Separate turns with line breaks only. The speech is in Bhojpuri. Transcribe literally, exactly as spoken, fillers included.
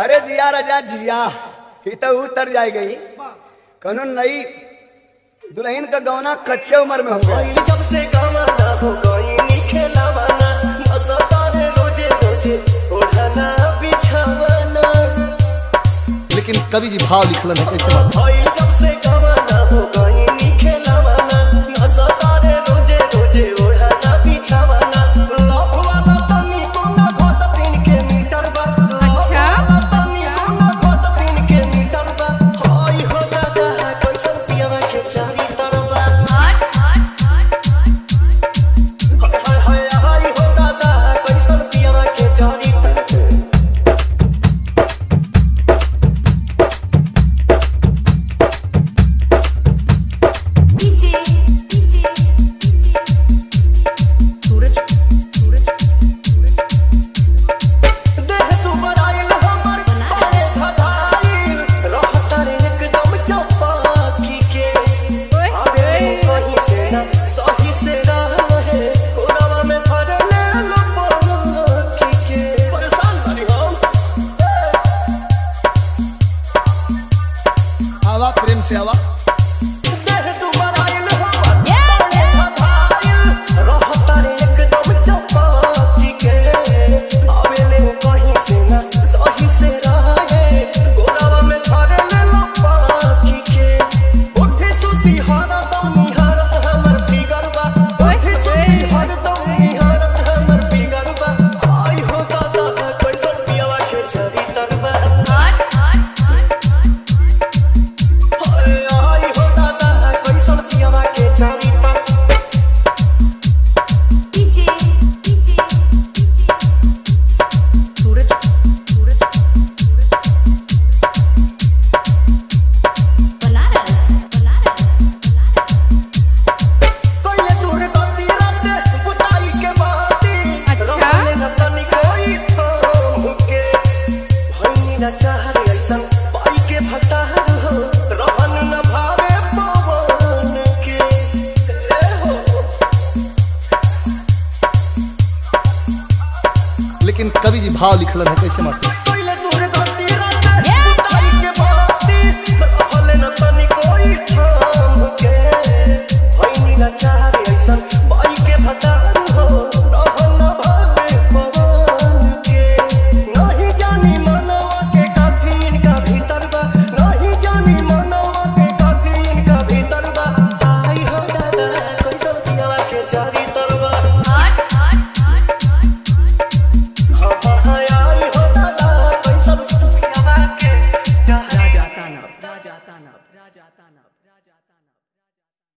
अरे जिया राजा जिया ही तो उतर जाए गई कौन नई दुल्हन का गौना कच्चे उम्र में हो गया।
जब से गवाना हो गई खेलावाना मसतारे रोजे रोजे ओढ़ना बिछावाना।
लेकिन कवि जी भाव लिखलन है कैसे बात
भइल जब से गवाना हो गई खेलावाना मसतारे रोजे रोजे ओढ़ना बिछावाना। लव वाला तनी कोना घोट तीन के मीटर बा। अच्छा तनी कोना घोट तीन के मीटर बा। हाय हो दादा कैसन पियावा के चारी तरबा।
प्रेम से आवा लेकिन कवि जी भाव लिखलन है कैसे मास्टर
राजा तानव राजा तानव राजा तानव